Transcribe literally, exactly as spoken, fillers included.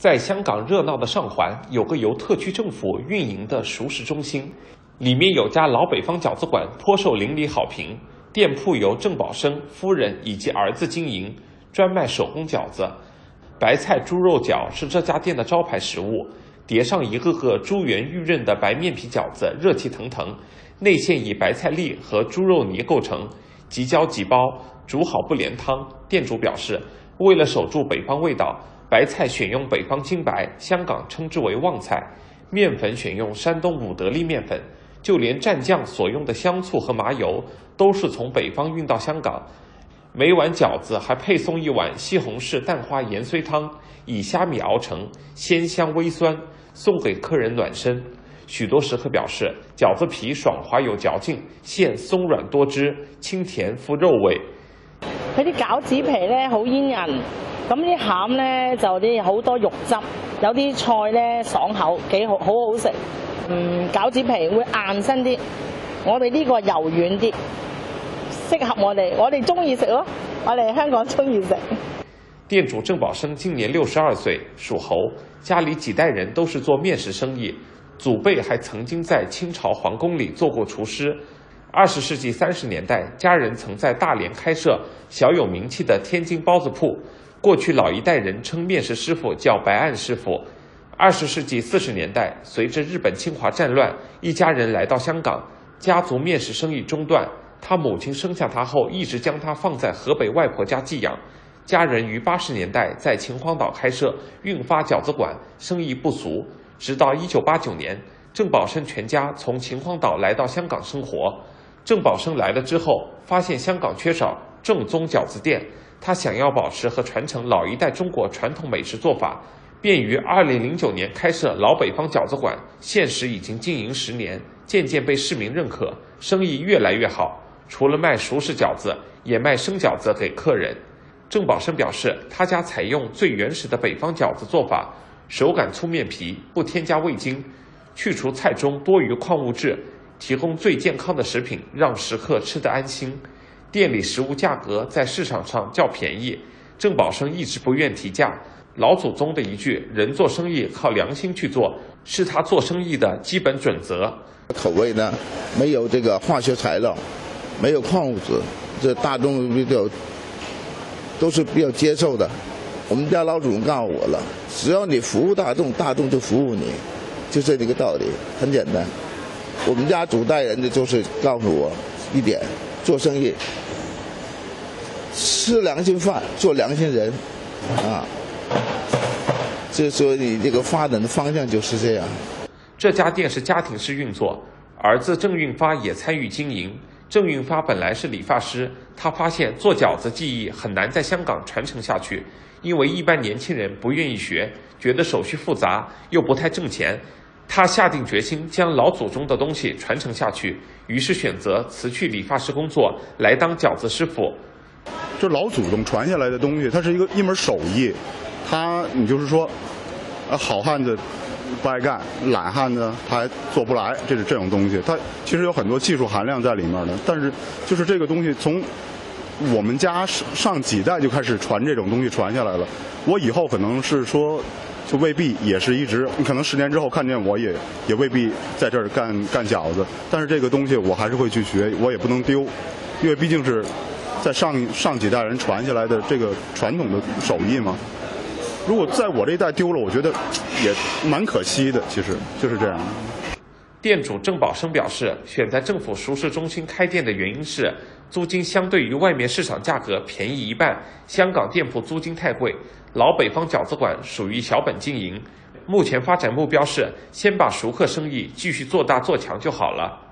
在香港热闹的上环有个由特区政府运营的熟食中心，里面有家老北方饺子馆颇受邻里好评。店铺由郑宝生夫人以及儿子经营，专卖手工饺子。白菜猪肉饺是这家店的招牌食物，叠上一个个珠圆玉润的白面皮饺子，热气腾腾，内馅以白菜粒和猪肉泥构成，即浇即包，煮好不连汤。店主表示，为了守住北方味道，白菜选用北方精白，香港称之为旺菜，面粉选用山东武德利面粉，就连蘸酱所用的香醋和麻油都是从北方运到香港。每碗饺子还配送一碗西红柿蛋花盐水汤，以虾米熬成，鲜香微酸，送给客人暖身。许多食客表示，饺子皮爽滑有嚼劲，馅鬆軟多汁，清甜富肉味。 佢啲餃子皮咧好煙韌，咁啲餡咧就啲好多肉汁，有啲菜咧爽口，幾好，好好食。嗯，餃子皮會硬身啲，我哋呢個柔軟啲，適合我哋，我哋中意食咯，我哋香港中意食。 店主郑宝生今年六十二岁，属猴，家里几代人都是做面食生意，祖辈还曾经在清朝皇宫里做过厨师。二十世纪三十年代，家人曾在大连开设小有名气的天津包子铺，过去老一代人称面食师傅叫白案师傅。二十世纪四十年代，随着日本侵华战乱，一家人来到香港，家族面食生意中断。他母亲生下他后，一直将他放在河北外婆家寄养。家人于八十年代在秦皇岛开设运发饺子馆，生意不俗。直到一九八九年，郑宝生全家从秦皇岛来到香港生活。郑宝生来了之后，发现香港缺少正宗饺子店，他想要保持和传承老一代中国传统美食做法，便于二零零九年开设老北方饺子馆，现时已经经营十年，渐渐被市民认可，生意越来越好。除了卖熟食饺子，也卖生饺子给客人。郑宝生表示，他家采用最原始的北方饺子做法，手擀粗面皮，不添加味精，去除菜中多余矿物质，提供最健康的食品，让食客吃得安心。店里食物价格在市场上较便宜，郑宝生一直不愿提价。老祖宗的一句“人做生意靠良心去做”，是他做生意的基本准则。 口味呢，没有这个化学材料，没有矿物质，这大众比较都是比较接受的。我们家老祖宗告诉我了，只要你服务大众，大众就服务你，就这个道理，很简单。我们家祖代人的就是告诉我一点：做生意，吃良心饭，做良心人，啊。所以说，你这个发展的方向就是这样。 这家店是家庭式运作，儿子郑运发也参与经营。郑运发本来是理发师，他发现做饺子技艺很难在香港传承下去，因为一般年轻人不愿意学，觉得手续复杂又不太挣钱。他下定决心将老祖宗的东西传承下去，于是选择辞去理发师工作，来当饺子师傅。 这老祖宗传下来的东西，它是一个一门手艺，他你就是说，呃，好汉子不爱干，懒汉子他还做不来，这是这种东西，它其实有很多技术含量在里面的。但是就是这个东西从我们家上几代就开始传这种东西传下来了，我以后可能是说就未必也是一直，你可能十年之后看见我也也未必在这儿干干饺子，但是这个东西我还是会去学，我也不能丢，因为毕竟是在上上几代人传下来的这个传统的手艺嘛。如果在我这一代丢了，我觉得也蛮可惜的，其实就是这样。 店主郑宝生表示，选在政府熟食中心开店的原因是租金相对于外面市场价格便宜一半，香港店铺租金太贵，老北方饺子馆属于小本经营。目前发展目标是先把熟客生意继续做大做强就好了。